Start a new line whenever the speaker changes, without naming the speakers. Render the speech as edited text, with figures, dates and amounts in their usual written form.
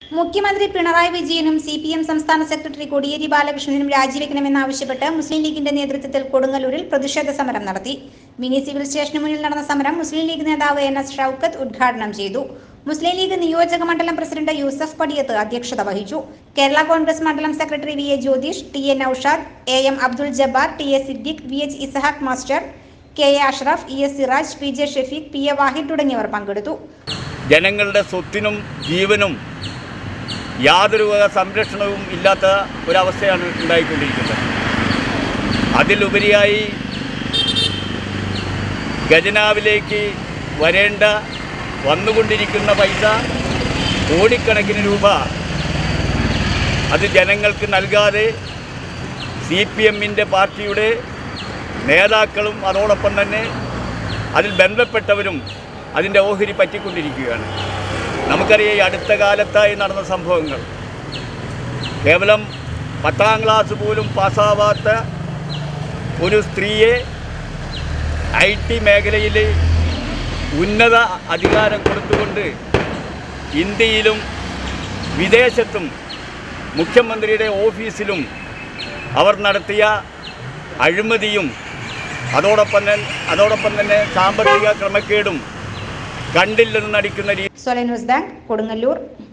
മുഖ്യമന്ത്രി പിണറായി വിജയനും CPM സംസ്ഥാന സെക്രട്ടറി കോടിയേരി ബാലകൃഷ്ണനും രാജിവെക്കണമെന്നാവശ്യപ്പെട്ട് മുസ്ലിം ലീഗിന്റെ നേതൃത്വത്തിൽ കൊടുങ്ങല്ലൂരിൽ പ്രതിഷേധ സമരം നടത്തി. മിനി സിവിൽ സ്റ്റേഷന് മുന്നിൽ നടന്ന സമരം മുസ്ലിം ലീഗ് നേതാവ് NS ഷൗക്കത്ത് ഉദ്ഘാടനം ചെയ്തു. മുസ്ലിം ലീഗ് നിയോജക മണ്ഡലം പ്രസിഡന്റ് യൂസഫ് പടിയത്ത് അധ്യക്ഷത വഹിച്ചു. കേരള കോൺഗ്രസ് മണ്ഡലം secretary VA Jyothish, TA Naushad, AM Abdul Jabbar, TA Siddique, VH Ishaq master, KA Ashraf, ES Siraj, PJ Shafeeq, PA Wahid തുടങ്ങിയവർ പങ്കെടുത്തു.
ജനങ്ങളുടെ സ്വത്തിനും ജീവനും യാതൊരു സംരക്ഷണവും ഇല്ലാത്ത ഒരവസ്ഥയാണ് ഉണ്ടായിക്കൊണ്ടിരിക്കുന്നത്. അതിലുപരിയായി ഖജനാവിലേക്ക് വന്നുകൊണ്ടിരിക്കുന്ന പൈസ കോടിക്കണക്കിന് രൂപ അത് ജനങ്ങൾക്ക് നൽകാതെ CPMന്റെ പാർട്ടിയുടെ നേതാക്കളും അതോടൊപ്പം തന്നെ അതിൽ ബന്ധപ്പെട്ടവരും അതിൻ്റെ ഓഹരി പറ്റിക്കൊണ്ടിരിക്കുകയാണ്. നമുക്കറിയാം, ഈ അടുത്ത കാലത്തായി നടന്ന സംഭവങ്ങൾ. കേവലം 10ാം ക്ലാസ് പോലും പാസ്സാവാത്ത ഒരു സ്ത്രീയെ IT മേഖലയിൽ ഉന്നത അധികാരം കൊടുത്തുകൊണ്ട് ഇന്ത്യയിലും വിദേശത്തും മുഖ്യമന്ത്രിയുടെ ഓഫീസിലും അവർ നടത്തിയ അഴിമതിയും അതോടൊപ്പം തന്നെ സാമ്പത്തിക ക്രമക്കേടും കണ്ടില്ലെന്ന് നടിക്കുന്ന രീതി.
News bank Kodungallur.